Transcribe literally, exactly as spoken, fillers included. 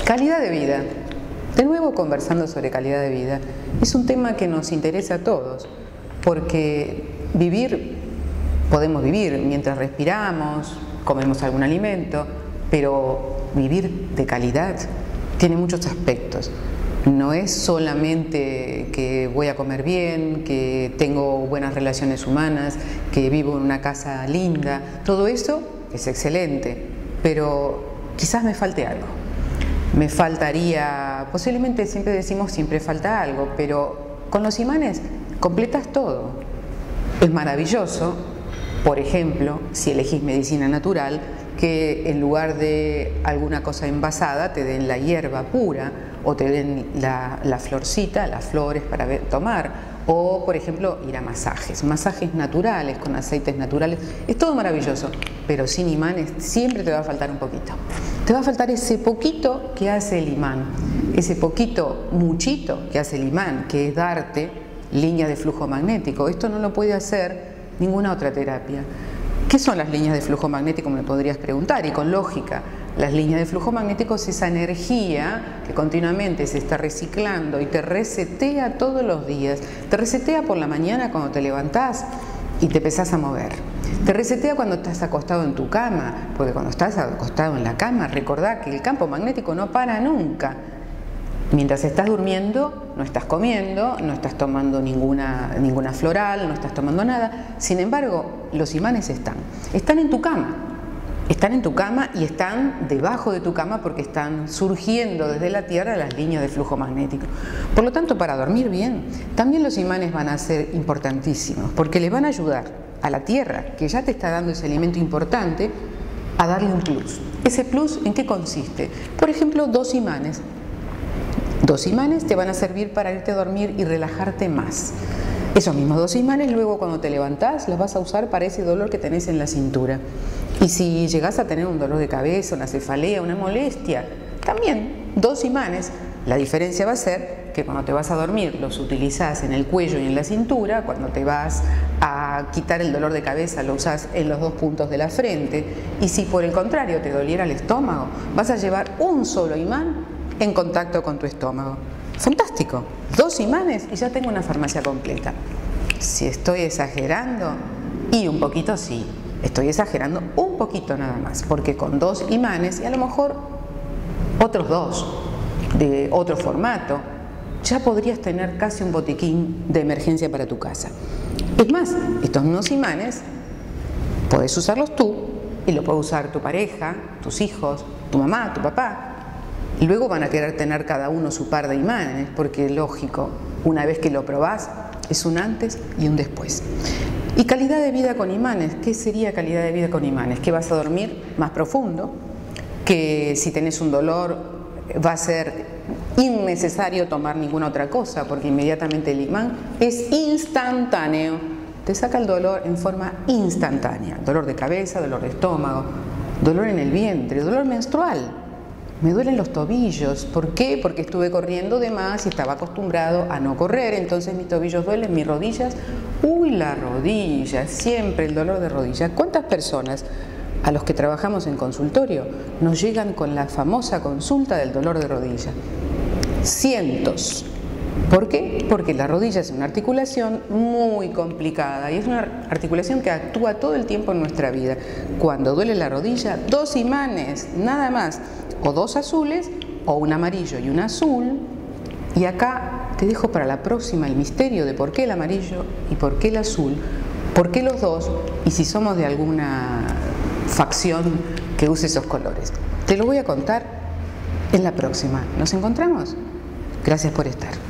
Calidad de vida. De nuevo conversando sobre calidad de vida. Es un tema que nos interesa a todos, porque vivir, podemos vivir mientras respiramos, comemos algún alimento, pero vivir de calidad tiene muchos aspectos. No es solamente que voy a comer bien, que tengo buenas relaciones humanas, que vivo en una casa linda. Todo eso es excelente, pero quizás me falte algo. Me faltaría, posiblemente siempre decimos siempre falta algo, pero con los imanes completas todo. Es maravilloso, por ejemplo, si elegís medicina natural, que en lugar de alguna cosa envasada te den la hierba pura o te den la, la florcita, las flores para ver, tomar. O, por ejemplo, ir a masajes, masajes naturales, con aceites naturales, es todo maravilloso, pero sin imanes siempre te va a faltar un poquito. Te va a faltar ese poquito que hace el imán, ese poquito, muchito que hace el imán, que es darte líneas de flujo magnético. Esto no lo puede hacer ninguna otra terapia. ¿Qué son las líneas de flujo magnético? Me podrías preguntar, y con lógica. Las líneas de flujo magnético es esa energía que continuamente se está reciclando y te resetea todos los días. Te resetea por la mañana cuando te levantás y te empezás a mover. Te resetea cuando estás acostado en tu cama, porque cuando estás acostado en la cama, recordá que el campo magnético no para nunca. Mientras estás durmiendo, no estás comiendo, no estás tomando ninguna, ninguna floral, no estás tomando nada. Sin embargo, los imanes están. Están en tu cama. Están en tu cama y están debajo de tu cama porque están surgiendo desde la Tierra las líneas de flujo magnético. Por lo tanto, para dormir bien, también los imanes van a ser importantísimos porque le van a ayudar a la Tierra, que ya te está dando ese alimento importante, a darle un plus. ¿Ese plus en qué consiste? Por ejemplo, dos imanes. Dos imanes te van a servir para irte a dormir y relajarte más. Esos mismos dos imanes luego cuando te levantás los vas a usar para ese dolor que tenés en la cintura. Y si llegás a tener un dolor de cabeza, una cefalea, una molestia, también dos imanes. La diferencia va a ser que cuando te vas a dormir los utilizás en el cuello y en la cintura, cuando te vas a quitar el dolor de cabeza lo usás en los dos puntos de la frente, y si por el contrario te doliera el estómago, vas a llevar un solo imán en contacto con tu estómago. Fantástico, dos imanes y ya tengo una farmacia completa. Si estoy exagerando, y un poquito sí, estoy exagerando un poquito nada más, porque con dos imanes y a lo mejor otros dos de otro formato, ya podrías tener casi un botiquín de emergencia para tu casa. Es más, estos mismos imanes podés usarlos tú y lo puede usar tu pareja, tus hijos, tu mamá, tu papá. Y luego van a querer tener cada uno su par de imanes, porque es lógico, una vez que lo probás, es un antes y un después. Y calidad de vida con imanes. ¿Qué sería calidad de vida con imanes? Que vas a dormir más profundo, que si tenés un dolor va a ser innecesario tomar ninguna otra cosa, porque inmediatamente el imán es instantáneo. Te saca el dolor en forma instantánea. Dolor de cabeza, dolor de estómago, dolor en el vientre, dolor menstrual. Me duelen los tobillos. ¿Por qué? Porque estuve corriendo de más y estaba acostumbrado a no correr, entonces mis tobillos duelen, mis rodillas. Uy, la rodilla, siempre el dolor de rodilla. ¿Cuántas personas a los que trabajamos en consultorio nos llegan con la famosa consulta del dolor de rodilla? Cientos. ¿Por qué? Porque la rodilla es una articulación muy complicada y es una articulación que actúa todo el tiempo en nuestra vida. Cuando duele la rodilla, dos imanes, nada más, o dos azules, o un amarillo y un azul. Y acá te dejo para la próxima el misterio de por qué el amarillo y por qué el azul, por qué los dos, y si somos de alguna facción que use esos colores. Te lo voy a contar en la próxima. ¿Nos encontramos? Gracias por estar.